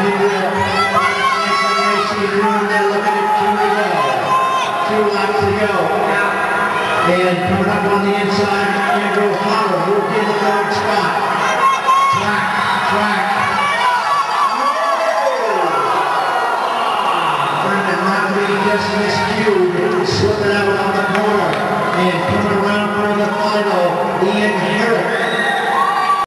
2 laps to go. And coming up on the inside, Andrew Holland will be in the 3rd spot. Track. Brendan Rockley just miscued, slipping out on the corner. And coming around